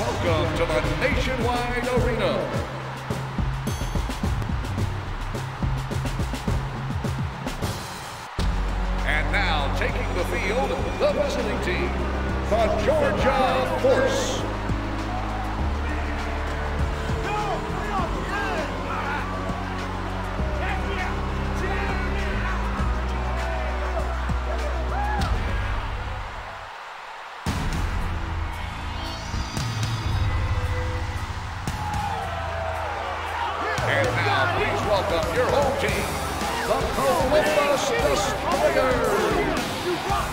Welcome to the Nationwide Arena. And now taking the field, the visiting team, the Georgia Force. And now, please welcome your home team, the Columbus Destroyers. You rock!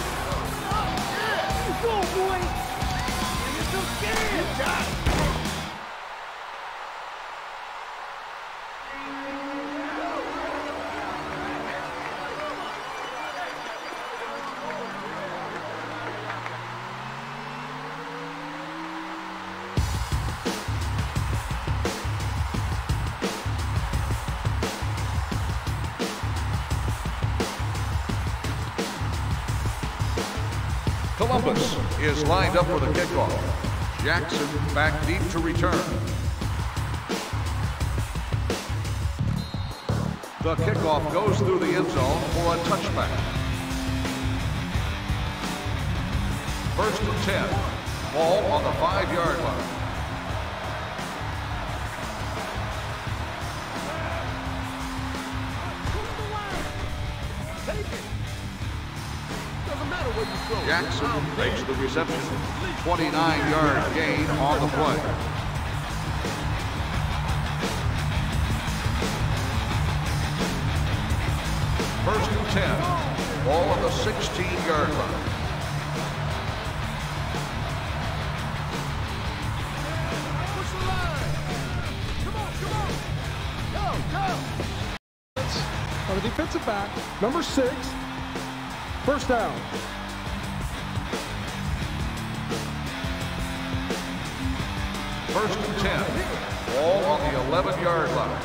You go, boy! You're so scared! Got it! Columbus is lined up for the kickoff. Jackson back deep to return. The kickoff goes through the end zone for a touchback. 1st and 10. Ball on the 5-yard line. Jackson makes the reception. 29-yard gain on the play. First and 10. Ball on the 16-yard line. Push the line! Come on! Go! On the defensive back, number 6, first down. First and 10. Ball on the 11-yard line.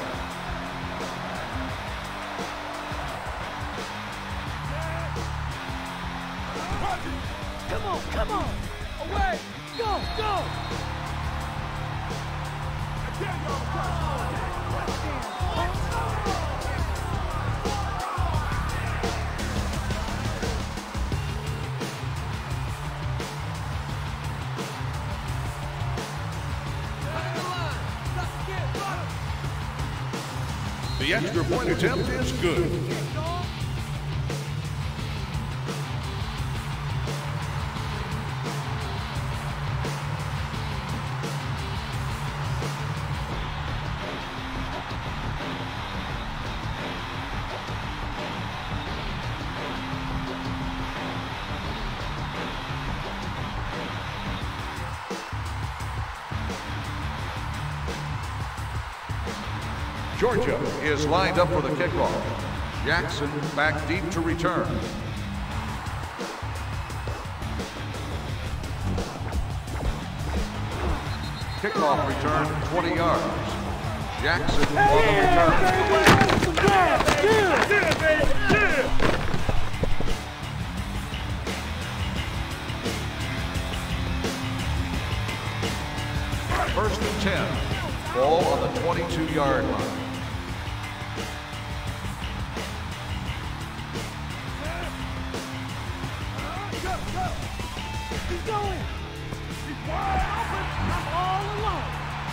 Come on! Away! Go! Go! The extra point attempt is good. Georgia is lined up for the kickoff. Jackson back deep to return. Kickoff return 20 yards. Jackson on the return. First and 10. Ball on the 22-yard line. He's going! He's wide open! I'm all alone!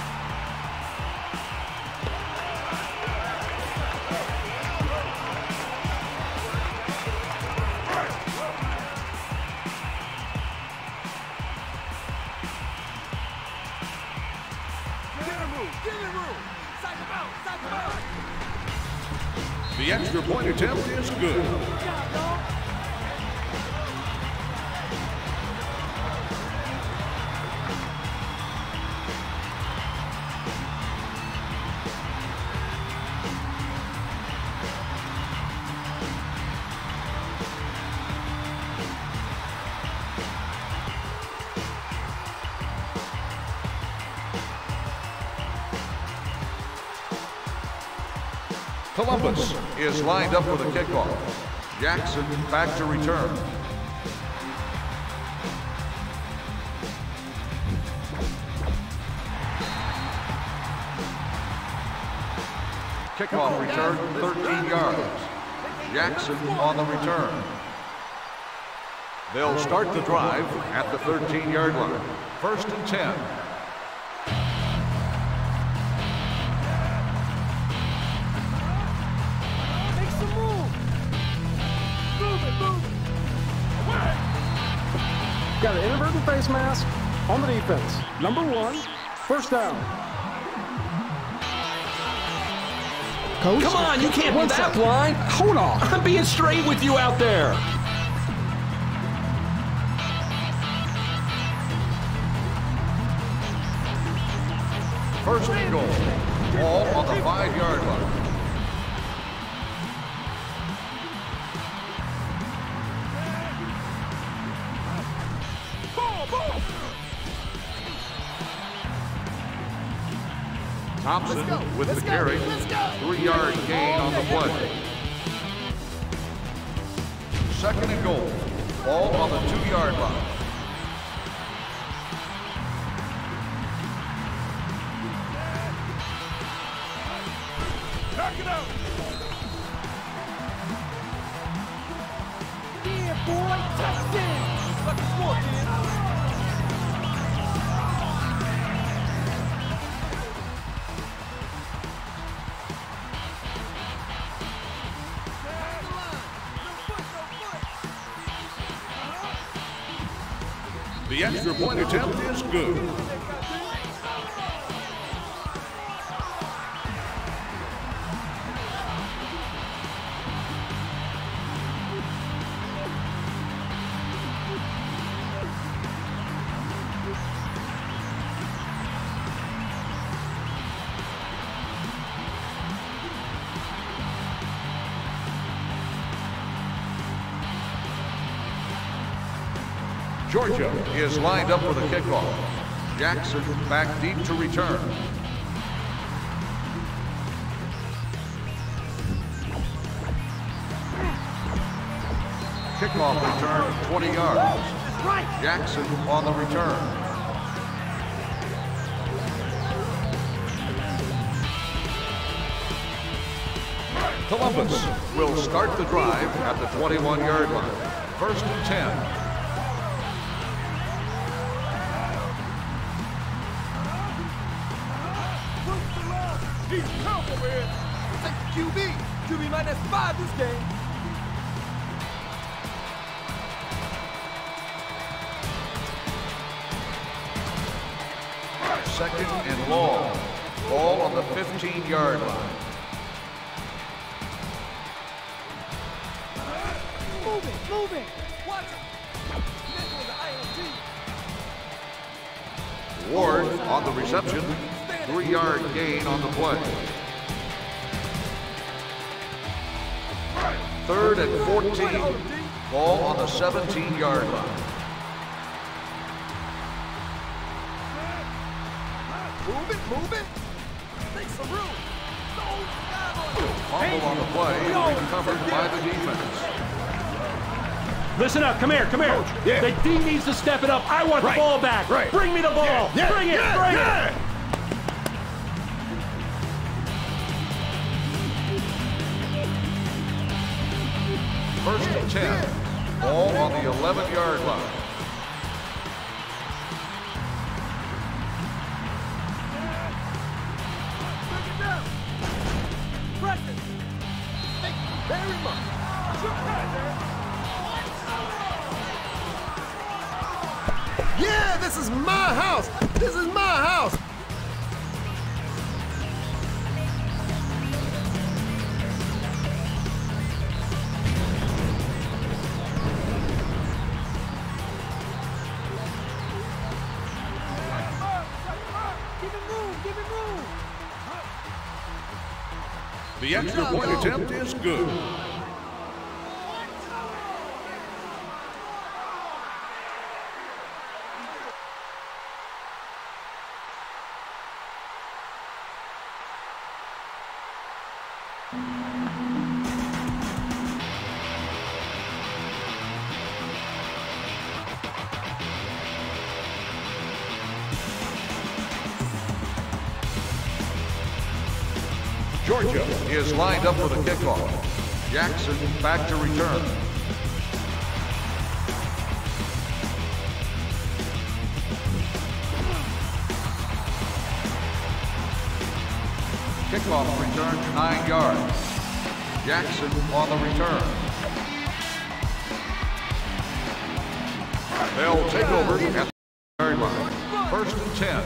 Give him room! Psych him out! Psych him out! The extra point attempt is good. Good job, dog! Columbus is lined up for the kickoff. Jackson back to return. Kickoff return 13 yards. Jackson on the return. They'll start the drive at the 13-yard line. 1st and 10. Make some room. Move it, move it. Got an inadvertent face mask on the defense. Number 1, 1st down. Coach? Come on, you can't be that blind. Hold on. I'm being straight with you out there. First and goal. Ball on the 5-yard line. Thompson with the carry. 3-yard gain on the play. 2nd and goal. Ball on the 2-yard line. Knock it out. Yeah, boy, touchdown. Let's score, man. The extra point attempt is good. Georgia is lined up for the kickoff. Jackson back deep to return. Kickoff return 20 yards. Jackson on the return. Columbus will start the drive at the 21-yard line. 1st and 10. He's powerful, man. Take the QB. QB minus 5 this game. Second and long. Ball on the 15-yard line. Move it. Watch it. This was an INT. Ward on the reception. 3-yard gain on the play. 3rd and 14. Ball on the 17-yard line. Move it. Make some room. Fumble on the play, recovered by the defense. Listen up, come here. Yeah. The D needs to step it up. I want the ball back. Bring me the ball. Bring it. First and 10. Ball on the 11-yard line. Press it. Thank you very much. Yeah, this is my house. This is my house. Give him room. The extra point attempt is good. Georgia is lined up for the kickoff. Jackson back to return. Kickoff return 9 yards. Jackson on the return. They'll take over at the yard line. 1st and 10.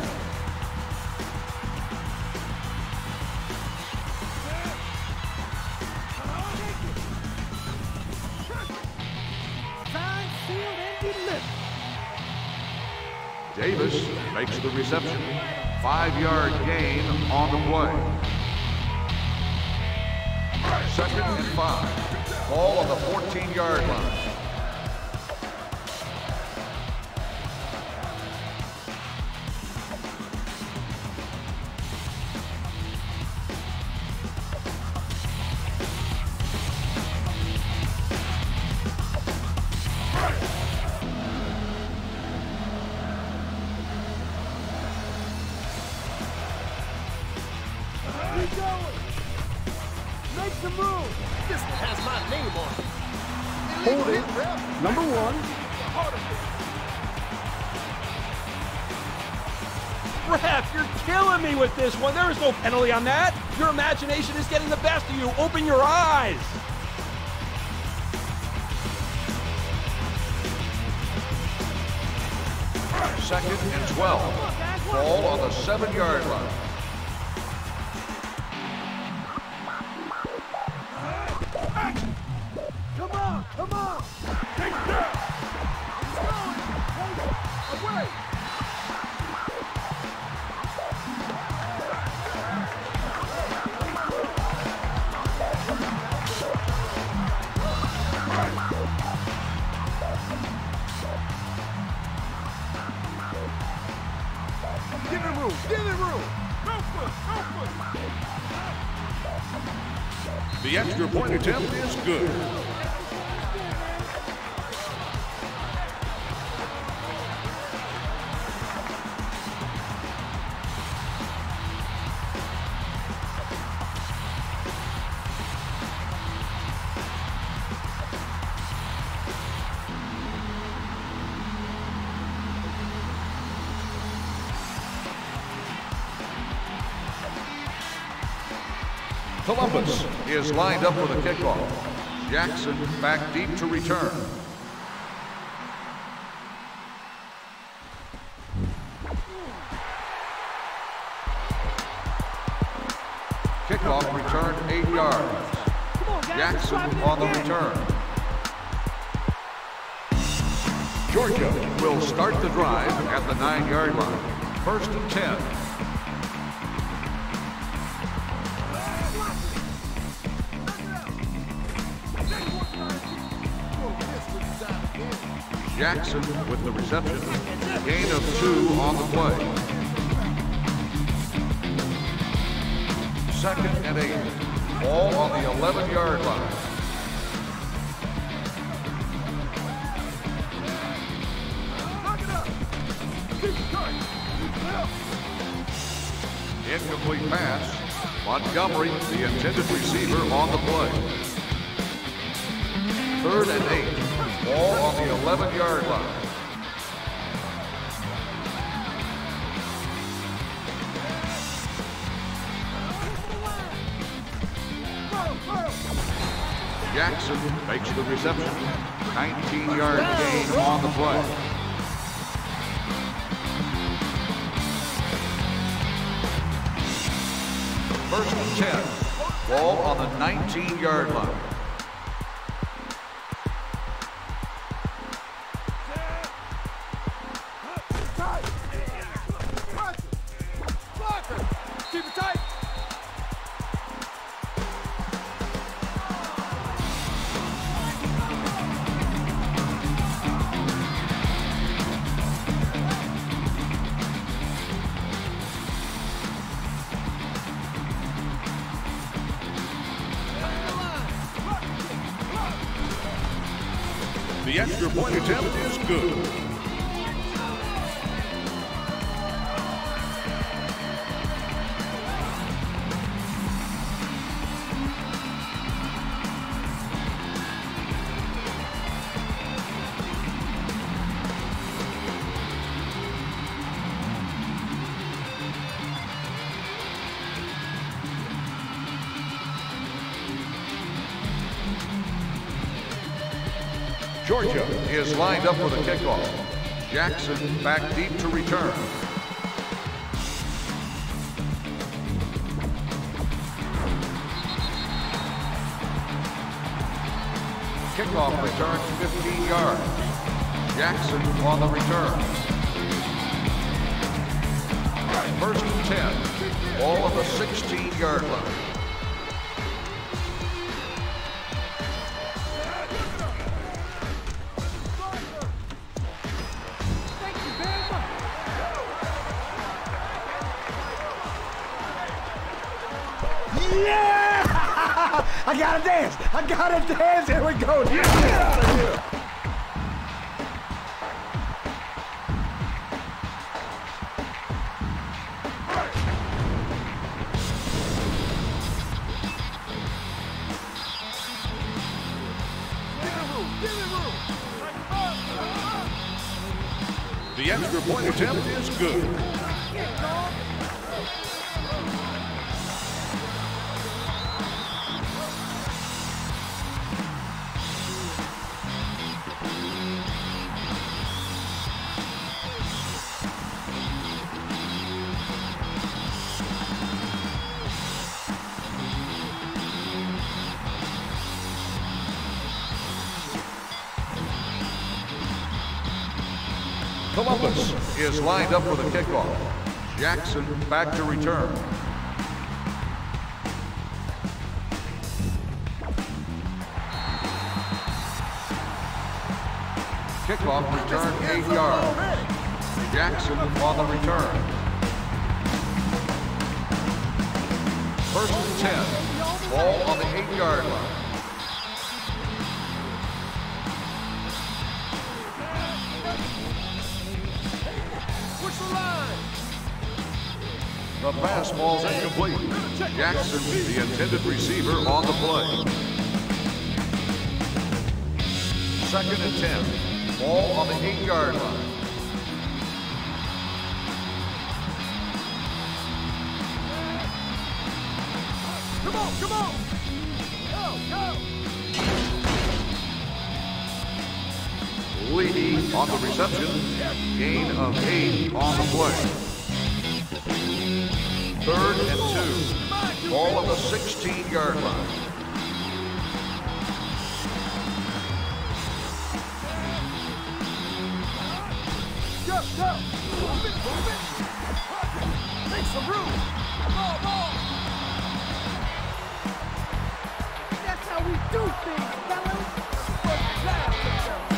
Davis makes the reception. 5-yard gain on the play. 2nd and 5. Ball on the 14-yard line. Make some room. This one has my name on it. Holding, number 1. Ref, you're killing me with this one. There is no penalty on that. Your imagination is getting the best of you. Open your eyes. Second and 12. Ball on the 7-yard line. Come on, come on. Take that. He's going. Away. Give it room, give it room. Go for it. The extra point attempt is good. Columbus is lined up for the kickoff. Jackson back deep to return. Kickoff return 8 yards. Jackson on the return. Georgia will start the drive at the 9-yard line. 1st and 10. Jackson with the reception. Gain of 2 on the play. 2nd and 8. Ball on the 11-yard line. Incomplete pass. Montgomery, the intended receiver, on the play. 3rd and 8. Ball on the 11-yard line. Jackson makes the reception. 19-yard gain on the play. First and 10. Ball on the 19-yard line. Keep it tight. The extra point attempt is good. Georgia is lined up for the kickoff. Jackson back deep to return. Kickoff return 15 yards. Jackson on the return. First and 10. Ball on the 16-yard line. Yeah! I gotta dance! I gotta dance! Here we go! Get out of here! The extra point attempt is good. Columbus is lined up for the kickoff. Jackson back to return. Kickoff return 8 yards. Jackson on the return. First and 10. Ball on the 8-yard line. The pass ball's incomplete. Jackson, the intended receiver, on the play. Second and 10. Ball on the 8-yard line. Come on, come on! Go, go! Lee on the reception. Gain of 8 on the play. Third and 2. Ball on the 16-yard line. Go, go! Move it, move it! Make some room! Ball, ball! That's how we do things, fellas! First down, touchdown.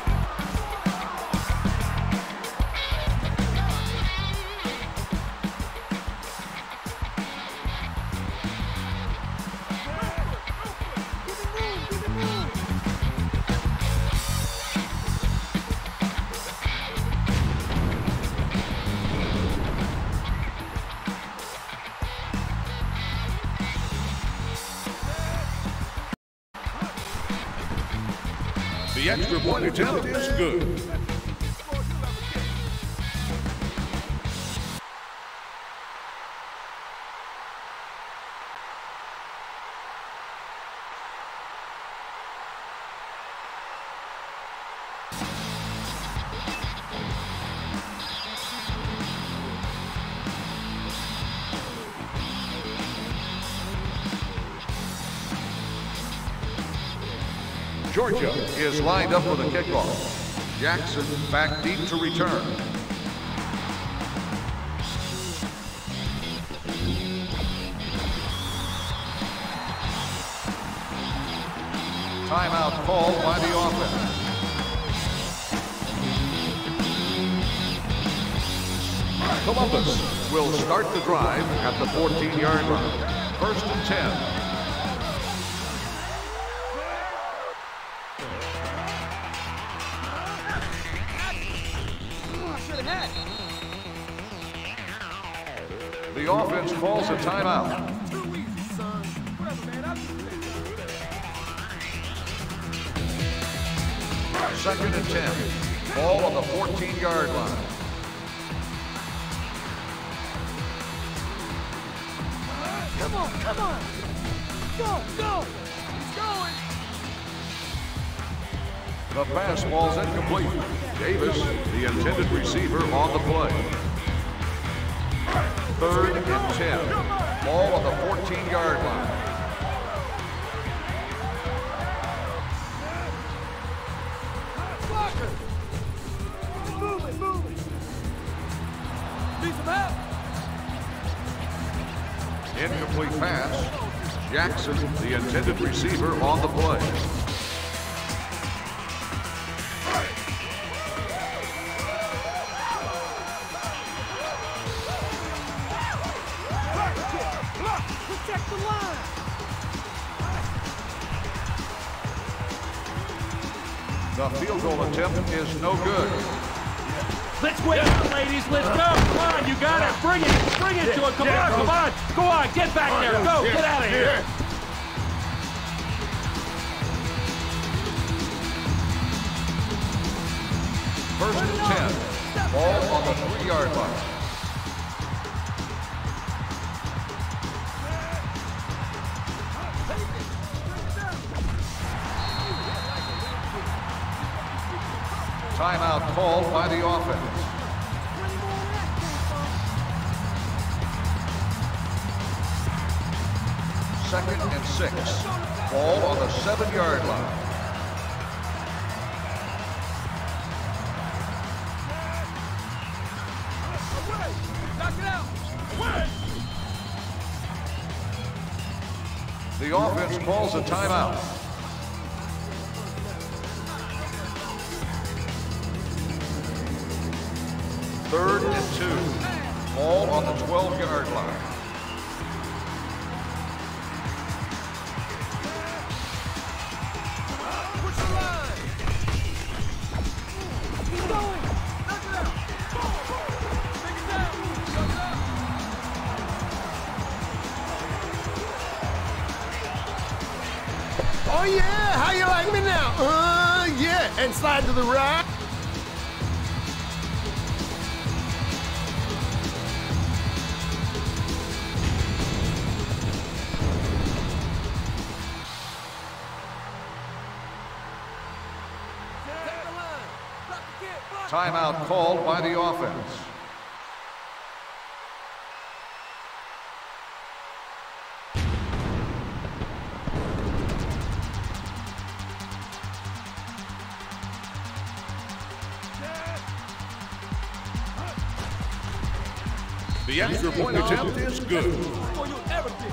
The extra point attempt is good. Georgia is lined up for the kickoff. Jackson back deep to return. Timeout called by the offense. Columbus will start the drive at the 14-yard line. First and 10. The offense calls a timeout. Second and 10. Ball on the 14-yard line. Come on, come on! Go, go! He's going! The pass falls incomplete. Davis, the intended receiver, on the play. 3rd and 10. Ball on the 14-yard line. Incomplete pass. Jackson, the intended receiver, on the play. Protect the line. The field goal attempt is no good. Let's win, ladies. Let's go. Come on, you got it. Bring it. Bring it to him. Come on, come on. Go on, get back there. Go, get out of here. First and 10. Ball on the 3-yard line. Timeout called by the offense. Second and 6. Ball on the 7-yard line. The offense calls a timeout. Third and 2. Ball on the 12-yard line. Push the line. Keep going. Knock it out. Take it down. Knock it out. Oh yeah, how you like me now? Yeah, and slide to the right. Timeout called by the offense. The extra point attempt is good. Before you ever did.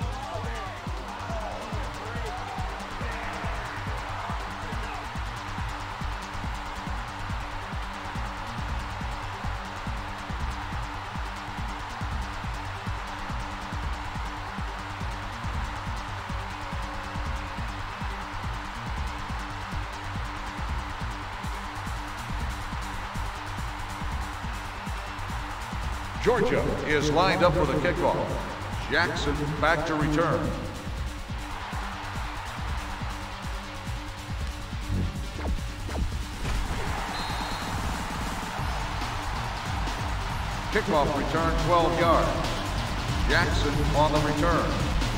Georgia is lined up for the kickoff. Jackson back to return. Kickoff return 12 yards. Jackson on the return.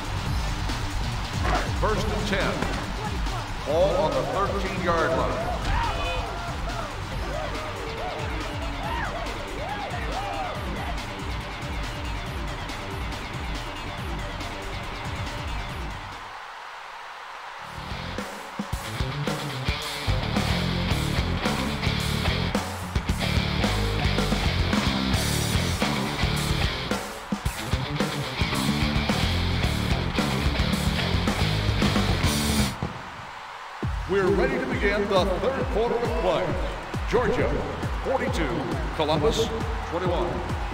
First and 10. Ball on the 13-yard line. We're ready to begin the third quarter of play. Georgia, 42, Columbus, 21.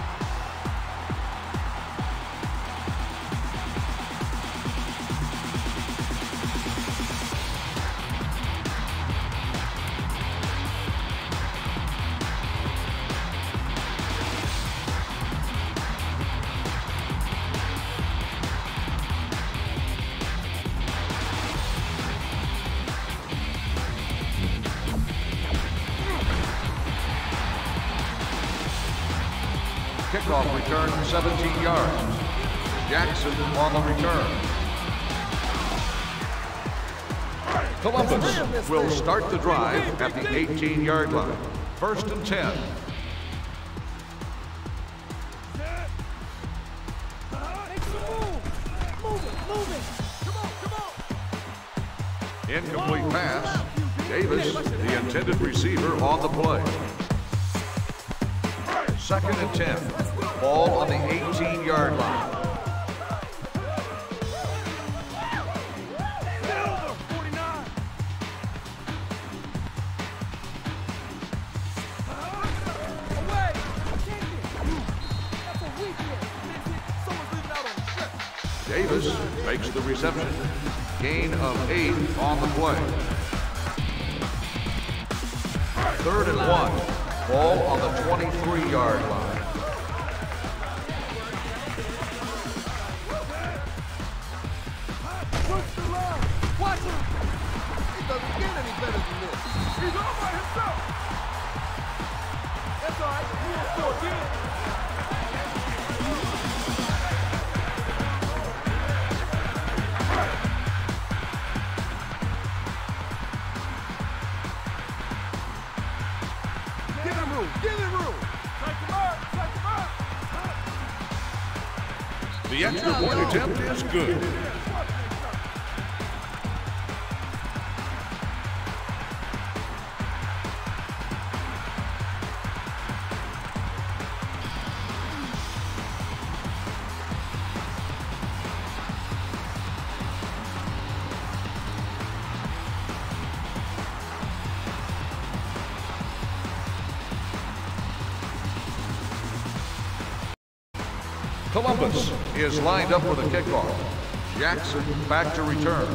Kickoff return 17 yards. Jackson on the return. Columbus will start the drive at the 18-yard line. 1st and 10. Incomplete pass. Davis, the intended receiver, on the play. 2nd and 10. Ball on the 18-yard line. Davis makes the reception. Gain of 8 on the play. 3rd and 1. Ball on the 23-yard line. Push the line. Watch him. It doesn't get any better than this. He's all by himself. That's all right. He will score again. The extra point attempt is good. Columbus is lined up for the kickoff. Jackson back to return.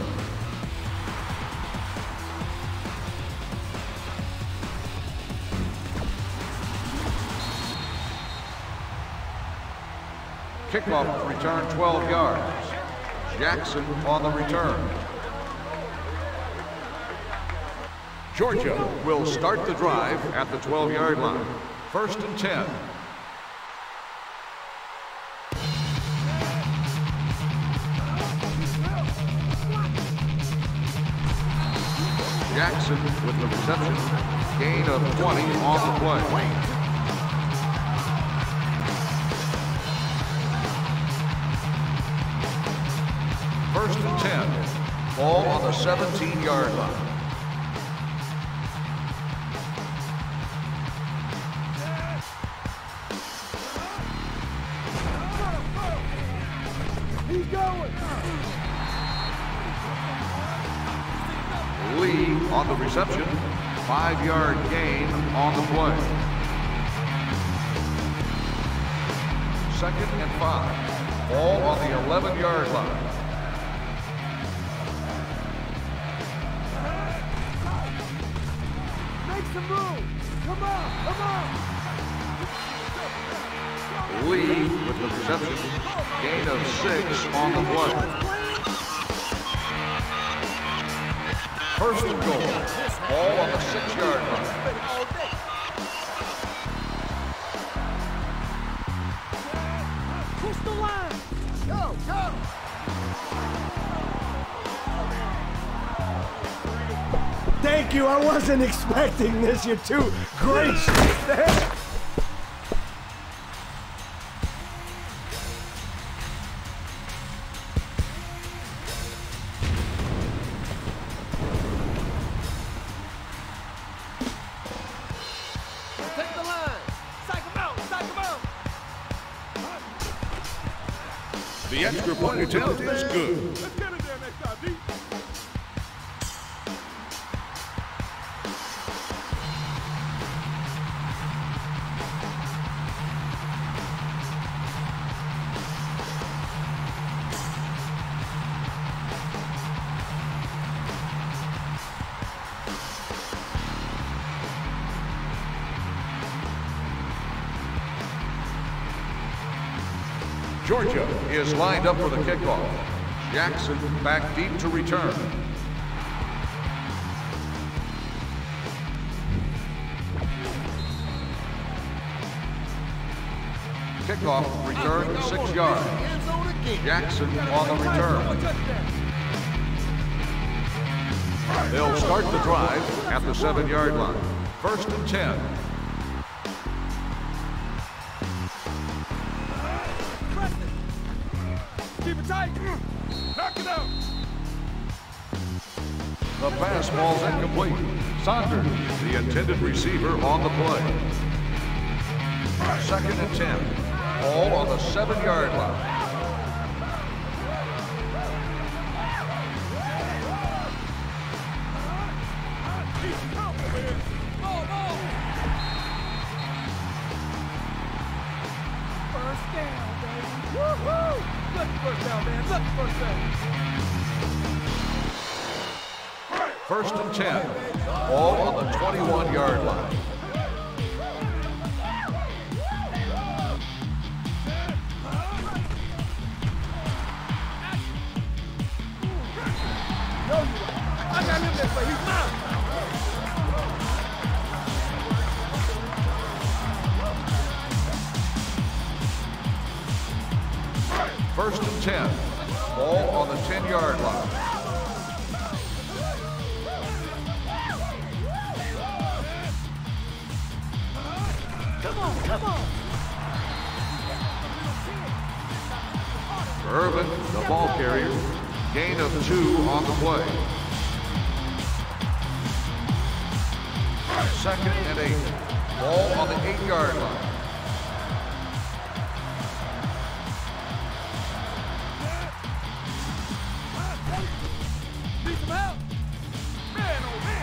Kickoff return 12 yards. Jackson on the return. Georgia will start the drive at the 12-yard line. 1st and 10. Jackson with the reception. Gain of 20 on the play. First and 10. Ball on the 17-yard line. He's going. Lee on the reception. 5-yard gain on the play. 2nd and 5. Ball on the 11-yard line. Make some room. Come on, come on. Lee with the reception. Gain of 6 on the play. 1st and goal. Ball on the 6-yard line. Push the line. Go, go. Thank you. I wasn't expecting this. You're too gracious. Take the line. Psych him out. Psych him out. The extra point attempt is good. Let's get it there next time, D. Georgia is lined up for the kickoff. Jackson back deep to return. Kickoff return 6 yards. Jackson on the return. They'll start the drive at the 7-yard line. 1st and 10. Keep it tight. Knock it out. The pass ball's incomplete. Saunders, the intended receiver, on the play. 2nd and 10. Ball on the 7-yard line. First down, baby. Woo-hoo! Look first down, man. Look first down. 1st and 10. Ball on the 21-yard line. I got him this way. He's mine. First and 10. Ball on the 10-yard line. Come on. Irvin, the ball carrier. Gain of 2 on the play. 2nd and 8. Ball on the 8-yard line. Need some help. Man, oh man.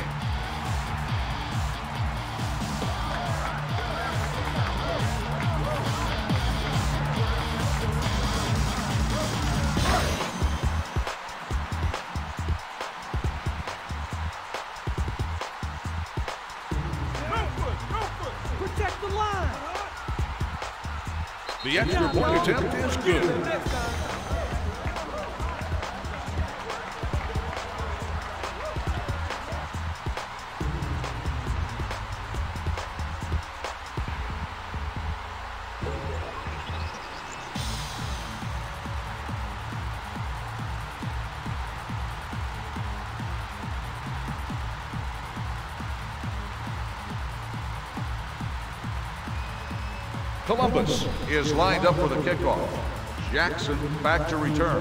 Protect the line. The extra point attempt is good. Next time. Columbus is lined up for the kickoff. Jackson back to return.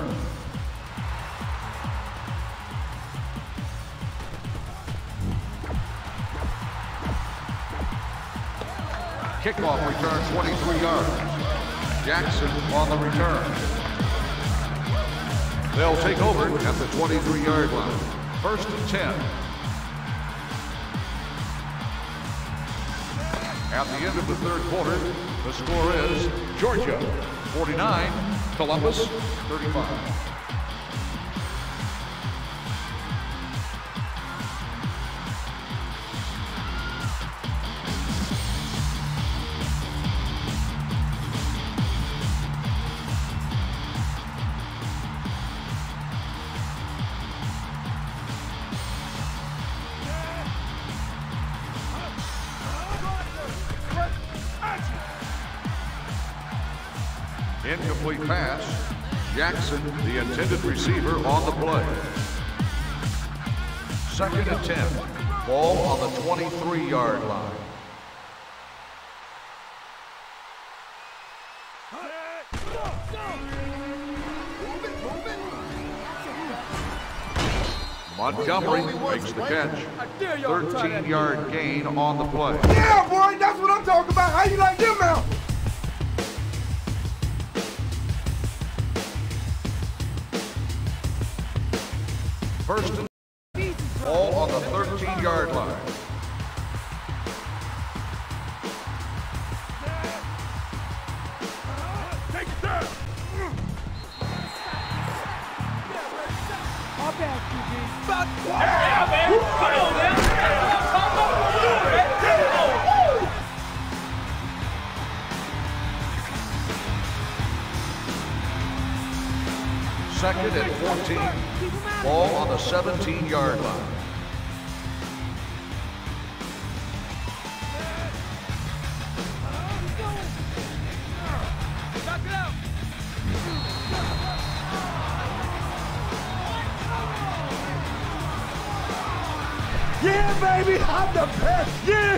Kickoff return 23 yards. Jackson on the return. They'll take over at the 23-yard line. 1st and 10. At the end of the 3rd quarter, the score is Georgia 49, Columbus 35. Incomplete pass. Jackson, the intended receiver, on the play. 2nd and 10. Ball on the 23-yard line. Montgomery makes the catch. 13-yard gain on the play. Yeah, boy, that's what I'm talking about. How you like them out? First and ball on the 13-yard line. Take it down. All back, QB. Yeah, man. Come on, man. Second and 14. Ball on the 17-yard line. Knock it out. Yeah, baby, I'm the best. Yeah.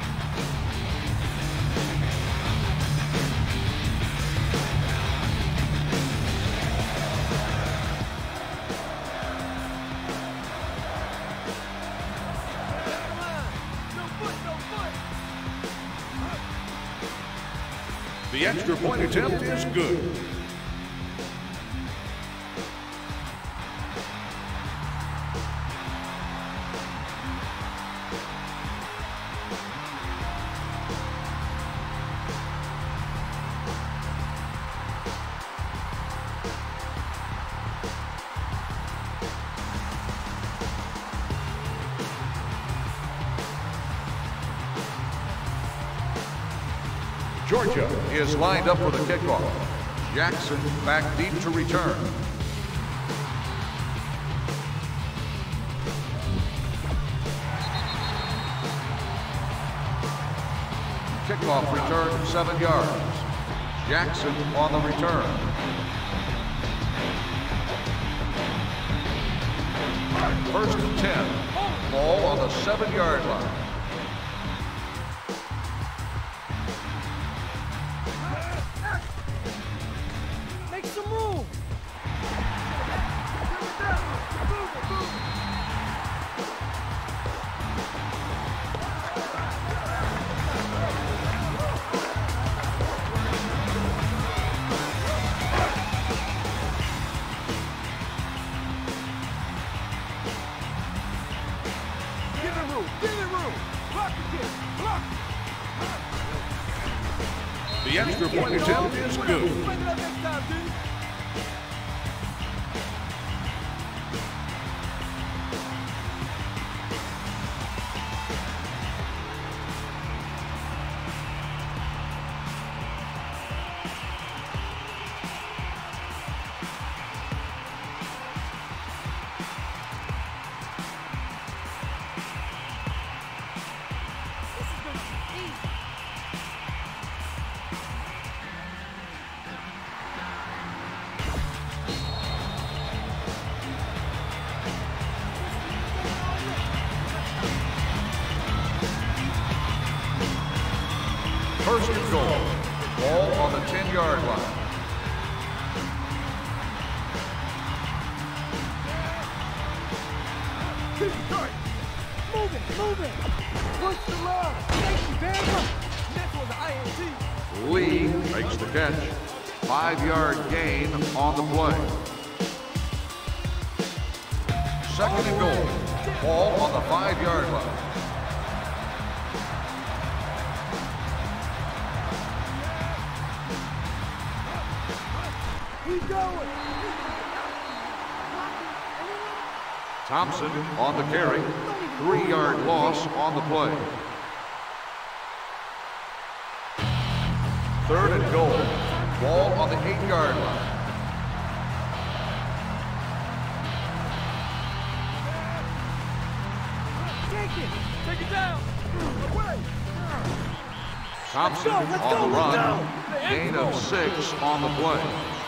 The extra point attempt is good. Georgia is lined up for the kickoff. Jackson back deep to return. Kickoff return 7 yards. Jackson on the return. First and 10. Ball on the 7-yard line. The extra point attempt is good. First and goal. Ball on the 10-yard line. Keep it tight. Move it. Push the line. Thank you very much. That was an INT. Lee makes the catch. 5-yard gain on the play. Second and goal. Ball on the 5-yard line. Keep going. Thompson on the carry. 3-yard loss on the play. Third and goal. Ball on the 8-yard line. Take it down. Away. Thompson on the run. Gain of 6 on the play.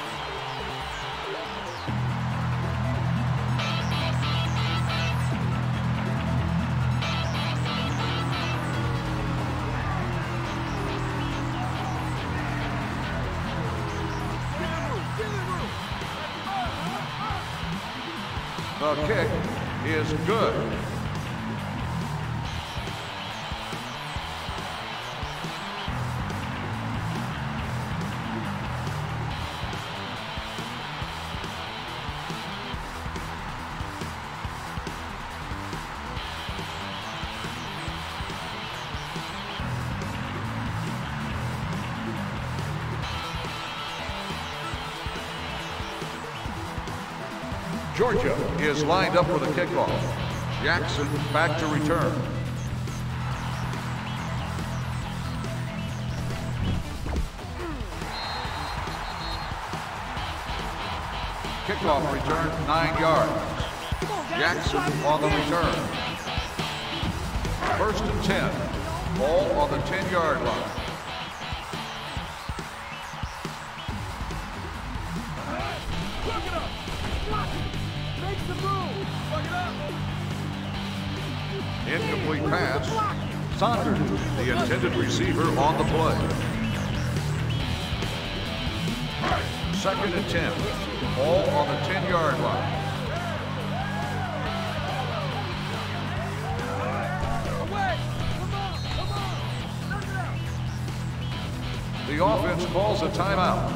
The kick is good. Georgia is lined up for the kickoff. Jackson back to return. Kickoff return 9 yards. Jackson on the return. First and 10. Ball on the 10-yard line. Plug it up. Block it. Make some room. Plug it up. Incomplete pass. Saunders, the intended receiver, on the play. 2nd and 10. Ball on the 10-yard line. The offense calls a timeout.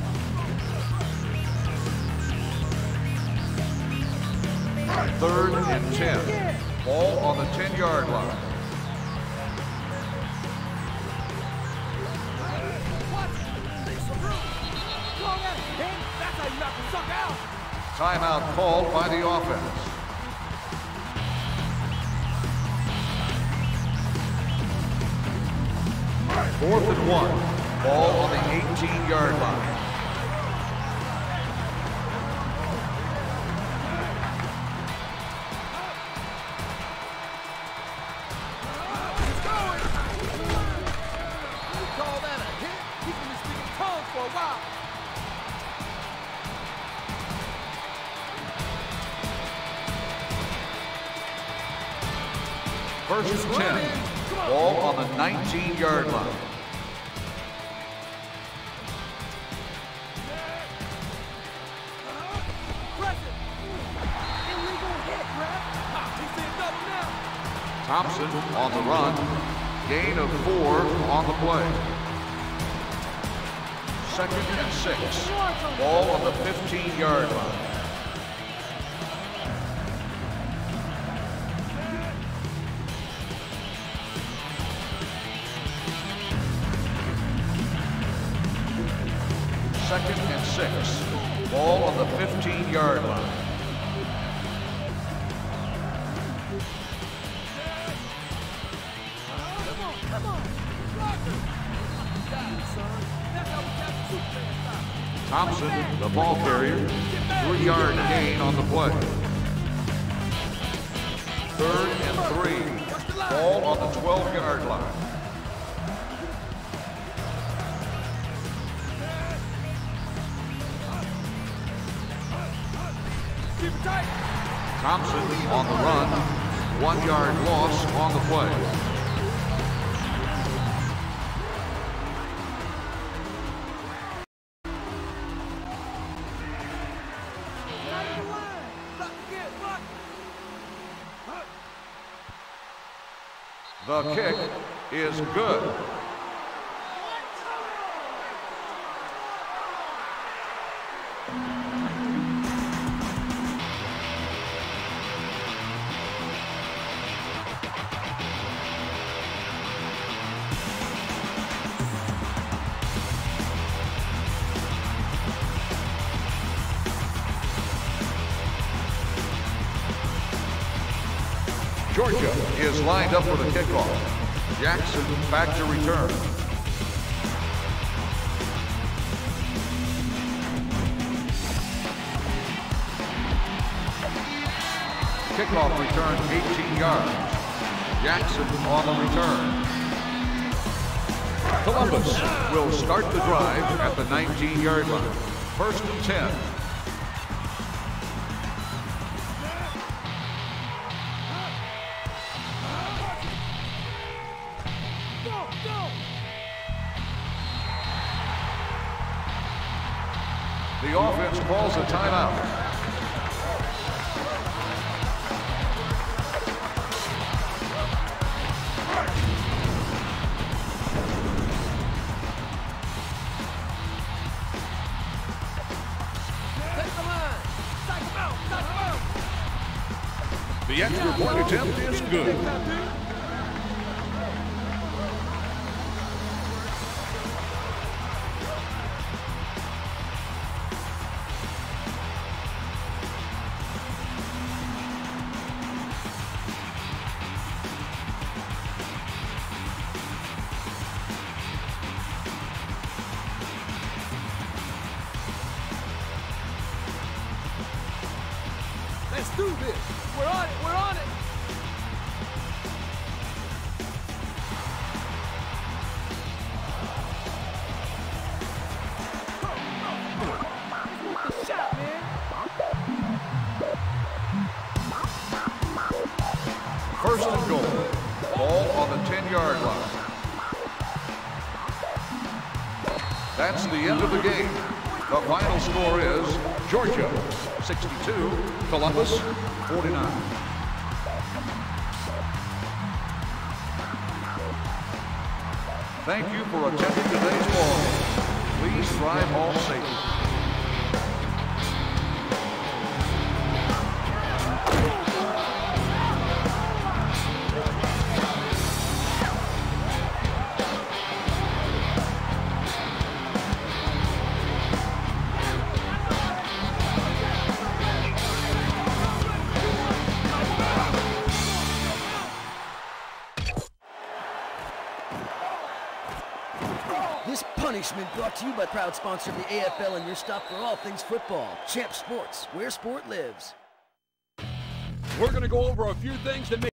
Third and 10. Ball on the 10-yard line. Timeout called by the offense. Fourth and 1. Ball on the 18-yard line. Call that a hit? He's been speaking tongues for a while. First and 10. Ball on the 19-yard line. Thompson on the run. Gain of 4 on the play. 2nd and 6. Ball on the 15-yard line. Second and 6. Ball on the 15-yard line. Thompson, the ball carrier, 3-yard gain on the play. 3rd and 3. Ball on the 12-yard line. Thompson on the run. 1-yard loss on the play. The kick is good. Georgia is lined up for the kickoff. Jackson back to return. Kickoff return 18 yards. Jackson on the return. Columbus will start the drive at the 19-yard line. 1st and 10. The offense calls a timeout. The extra point attempt is good. Let's do this. We're on it. We're on it. Good shot, man. First and goal. game. The final score is Georgia 62, Columbus 49. Thank you for attending today's ball game. Please drive home safely. This punishment brought to you by proud sponsor of the AFL and your stop for all things football. Champ Sports, where sport lives. We're going to go over a few things that make